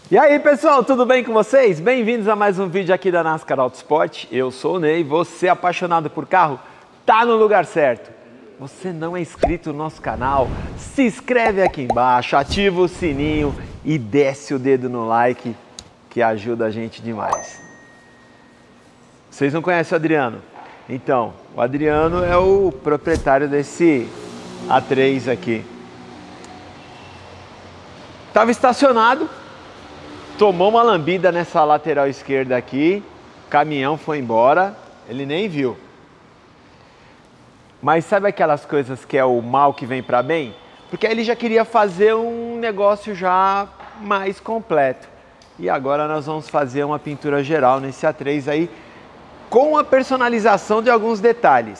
E aí pessoal, tudo bem com vocês? Bem-vindos a mais um vídeo aqui da NASCAR Autosport. Eu sou o Ney, você apaixonado por carro, tá no lugar certo. Você não é inscrito no nosso canal? Se inscreve aqui embaixo, ativa o sininho e desce o dedo no like, que ajuda a gente demais. Vocês não conhecem o Adriano? Então, o Adriano é o proprietário desse A3 aqui. Estava estacionado, tomou uma lambida nessa lateral esquerda aqui, o caminhão foi embora, ele nem viu. Mas sabe aquelas coisas que é o mal que vem para bem? Porque aí ele já queria fazer um negócio já mais completo. E agora nós vamos fazer uma pintura geral nesse A3 aí, com a personalização de alguns detalhes.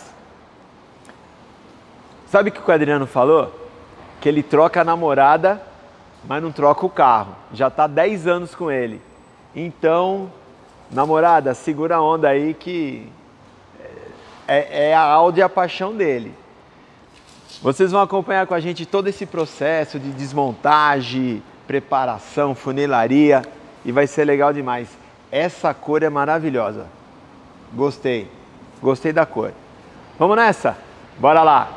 Sabe o que o Adriano falou? Que ele troca a namorada, mas não troca o carro. Já está 10 anos com ele. Então, namorada, segura a onda aí que é a Audi a paixão dele. Vocês vão acompanhar com a gente todo esse processo de desmontagem, preparação, funilaria e vai ser legal demais. Essa cor é maravilhosa. Gostei. Gostei da cor. Vamos nessa? Bora lá!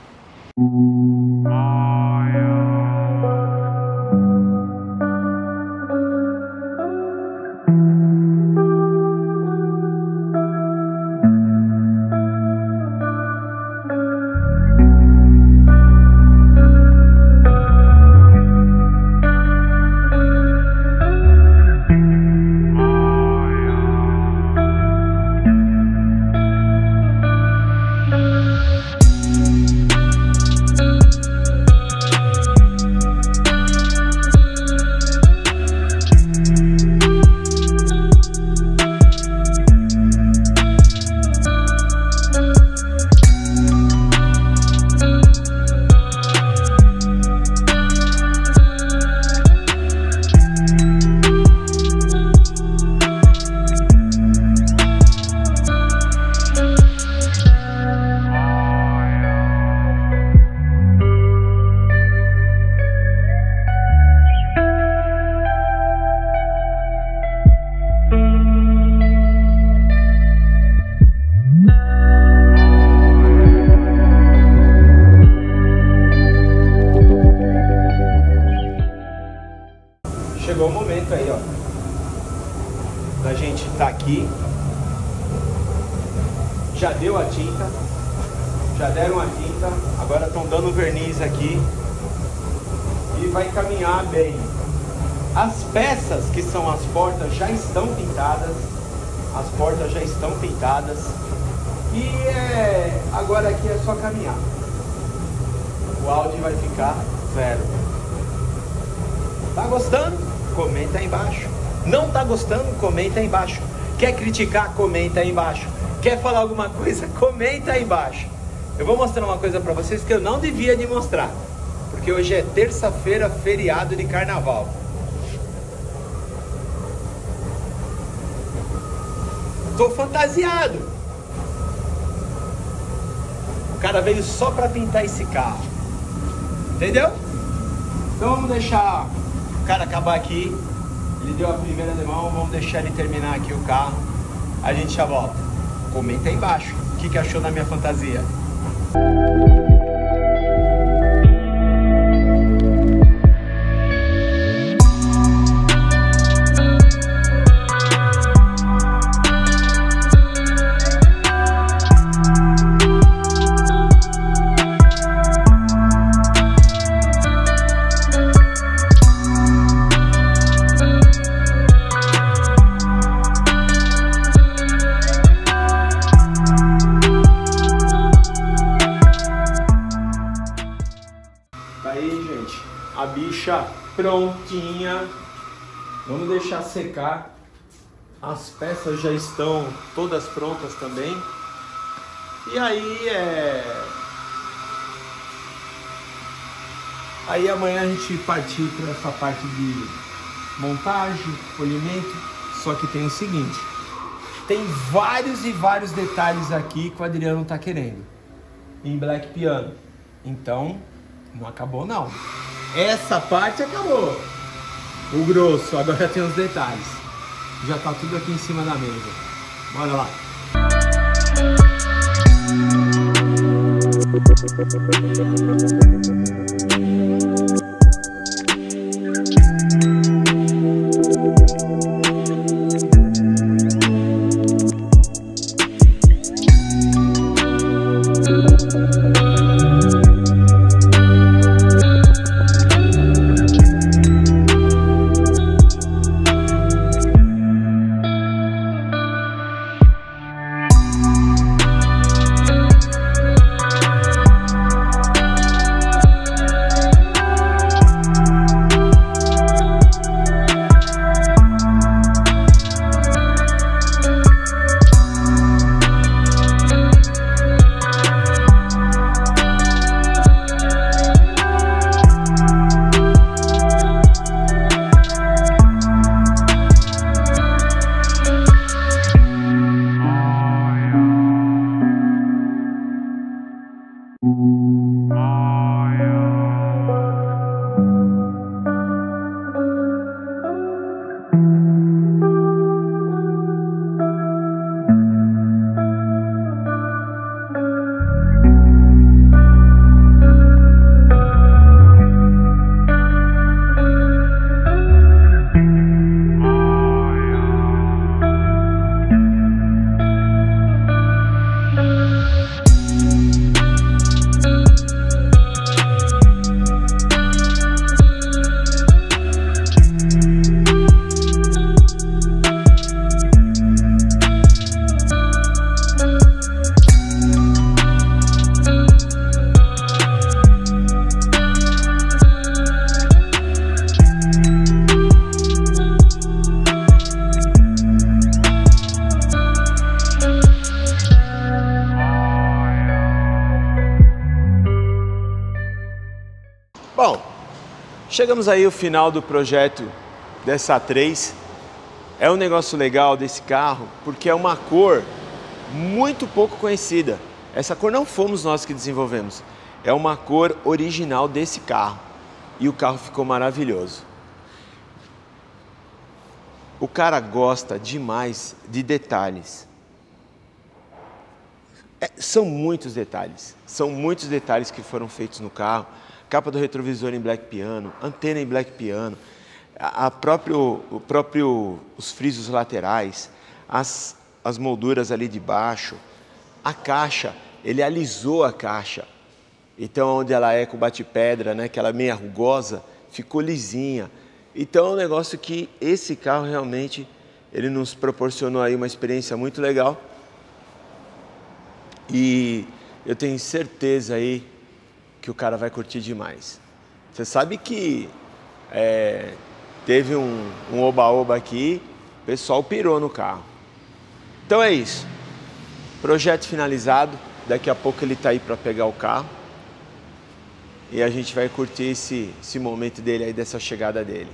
Chegou o momento aí, ó, da gente tá aqui. Já deu a tinta, já deram a tinta, agora estão dando verniz aqui e vai caminhar bem. As peças que são as portas já estão pintadas, as portas já estão pintadas e agora aqui é só caminhar. O Audi vai ficar zero. Tá gostando? Comenta aí embaixo. Não tá gostando? Comenta aí embaixo. Quer criticar? Comenta aí embaixo. Quer falar alguma coisa? Comenta aí embaixo. Eu vou mostrar uma coisa pra vocês que eu não devia de mostrar, porque hoje é terça-feira, feriado de carnaval. Tô fantasiado. O cara veio só pra pintar esse carro. Entendeu? Então vamos deixar o cara acabar aqui. Ele deu a primeira de mão, vamos deixar ele terminar aqui o carro. A gente já volta. Comenta aí embaixo o que achou da minha fantasia. A bicha prontinha. Vamos deixar secar. As peças já estão todas prontas também. E aí Aí amanhã a gente partiu para essa parte de montagem, polimento. Só que tem o seguinte: tem vários e vários detalhes aqui que o Adriano tá querendo em Black Piano. Então não acabou não. Essa parte acabou. o grosso, agora tem os detalhes. Já tá tudo aqui em cima da mesa. Bora lá. Bom, chegamos aí ao final do projeto dessa A3. É um negócio legal desse carro porque é uma cor muito pouco conhecida. Essa cor não fomos nós que desenvolvemos. É uma cor original desse carro. E o carro ficou maravilhoso. O cara gosta demais de detalhes. São muitos detalhes que foram feitos no carro. Capa do retrovisor em black piano, antena em black piano, os frisos laterais, as molduras ali de baixo, a caixa, ele alisou a caixa. Então, onde ela é com bate-pedra, né, que ela é meio rugosa, ficou lisinha. Então, é um negócio que esse carro realmente, ele nos proporcionou aí uma experiência muito legal. E eu tenho certeza aí que o cara vai curtir demais. Você sabe que teve um oba-oba aqui, o pessoal pirou no carro. Então é isso. Projeto finalizado. Daqui a pouco ele tá aí para pegar o carro. E a gente vai curtir esse momento dele aí, dessa chegada dele.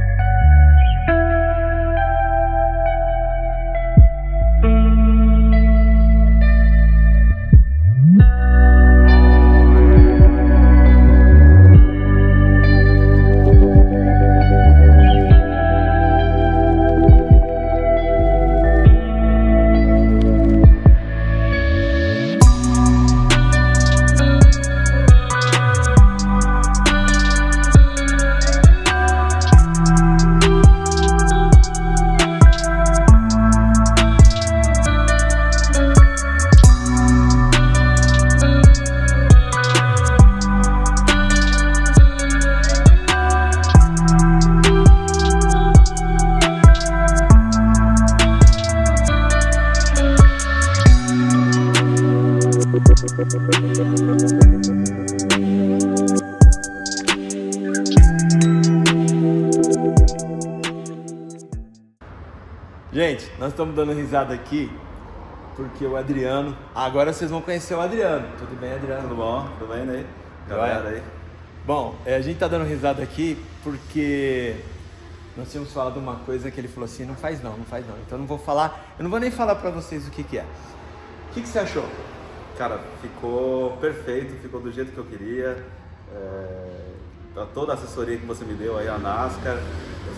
Gente, nós estamos dando risada aqui porque o Adriano... Agora vocês vão conhecer o Adriano. Tudo bem, Adriano? Tudo bom? Tudo bem aí? Galera aí? Bom, a gente tá dando risada aqui porque nós tínhamos falado uma coisa que ele falou assim, não faz não. Então eu não vou falar, eu não vou nem falar pra vocês o que é. O que você achou? Cara, ficou perfeito, ficou do jeito que eu queria. Toda a assessoria que você me deu aí, a NASCAR,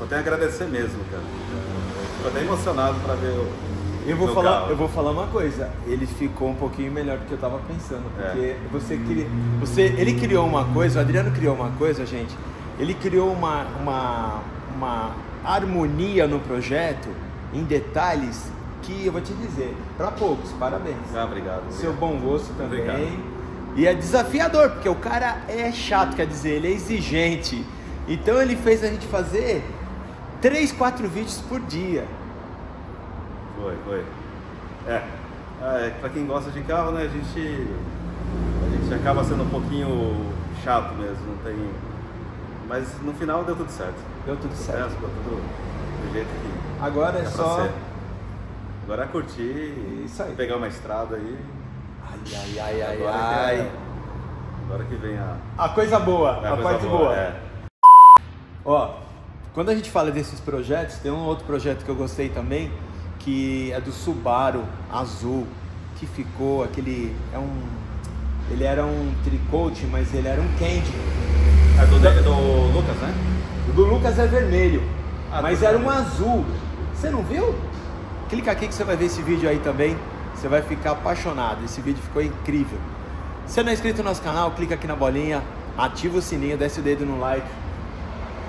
só tenho a agradecer mesmo, cara. Fico até emocionado para ver o eu vou falar uma coisa, ele ficou um pouquinho melhor do que eu tava pensando, porque ele criou uma coisa, o Adriano criou uma coisa, gente, ele criou uma harmonia no projeto, em detalhes, que eu vou te dizer, para poucos, parabéns. Obrigado. Seu bom gosto também. Obrigado. E é desafiador, porque o cara é chato, quer dizer, ele é exigente. Então ele fez a gente fazer 3, 4 vídeos por dia. Foi. Pra quem gosta de carro, né, a gente acaba sendo um pouquinho chato mesmo, não tem... Mas no final deu tudo certo. Deu tudo certo. Ficou tudo do jeito que agora é só... ser. Agora é curtir e isso aí. Pegar uma estrada aí. Ai. Agora que vem a coisa boa, a parte boa. Ó, quando a gente fala desses projetos, tem um outro projeto que eu gostei também, que é do Subaru azul, que ficou aquele... ele era um tricote, mas ele era um candy. É do Lucas, né? O do Lucas é vermelho, mas era um vermelho. azul. Você não viu? Clica aqui que você vai ver esse vídeo aí também. Você vai ficar apaixonado. Esse vídeo ficou incrível. Se você não é inscrito no nosso canal, clica aqui na bolinha, ativa o sininho, desce o dedo no like.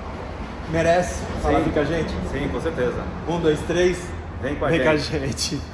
Merece falar aqui com a gente? Sim, com certeza. 1, 2, 3. Vem com a Vem gente. com a gente.